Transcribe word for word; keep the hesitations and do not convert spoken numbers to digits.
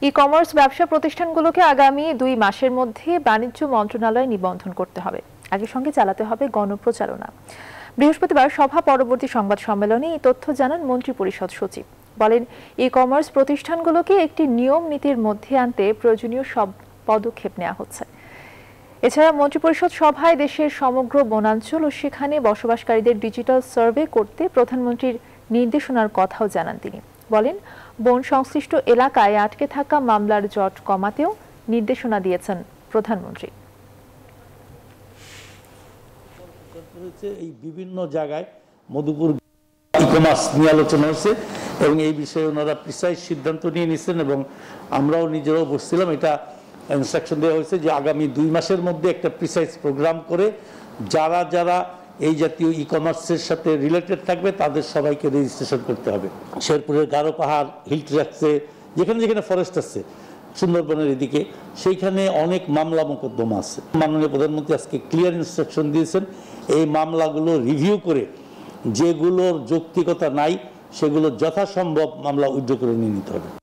E commerce ব্যবসা প্রতিষ্ঠানগুলোকে আগামী দুই মাসের মধ্যে বাণিজ্য মন্ত্রণালয়ে নিবন্ধন করতে হবে। একই সঙ্গে চালাতে হবে গণপ্রচারণা। বৃহস্পতিবার সভা পরবর্তী সংবাদ সম্মেলনে এই তথ্য জানান মন্ত্রিপরিষদ সচিব। বলেন, ই কমার্স প্রতিষ্ঠানগুলোকে একটি নিয়ম নীতির মধ্যে আনতে প্রয়োজনীয় সব পদক্ষেপ নেওয়া হচ্ছে। এছাড়া মন্ত্রিপরিষদ সভায় দেশের সমগ্র বনাঞ্চল ও সেখানে বসবাসকারীদের ডিজিটাল সার্ভে করতে প্রধানমন্ত্রীর নির্দেশনার কথাও জানান তিনি। বলেন, বন সংশ্লিষ্ট এলাকায় আটকে থাকা মামলার জট কমাতেও নির্দেশনা দিয়েছেন প্রধানমন্ত্রী। এই বিভিন্ন জায়গায় মধুপুর ই কমার্স নিয়ে আলোচনা হয়েছে এবং এই বিষয়ে ওনারা প্রিসাইজ সিদ্ধান্ত নিয়ে নিচ্ছেন এবং আমরাও নিজেরাও বসছিলাম। এটা ইনস্ট্রাকশন দেওয়া হয়েছে যে আগামী দুই মাসের মধ্যে একটা প্রিসাইজ প্রোগ্রাম করে যারা যারা এই জাতীয় ই কমার্সের সাথে রিলেটেড থাকবে তাদের সবাইকে রেজিস্ট্রেশন করতে হবে। শেরপুরের গারো পাহাড়, হিল ট্র্যাক্সে, যেখানে যেখানে ফরেস্ট আছে, সুন্দরবনের এদিকে, সেইখানে অনেক মামলা মোকদ্দমা আছে। মাননীয় প্রধানমন্ত্রী আজকে ক্লিয়ার ইনস্ট্রাকশন দিয়েছেন এই মামলাগুলো রিভিউ করে যেগুলোর যৌক্তিকতা নাই সেগুলো যথাসম্ভব মামলা উইথড্র করে নিয়ে নিতে হবে।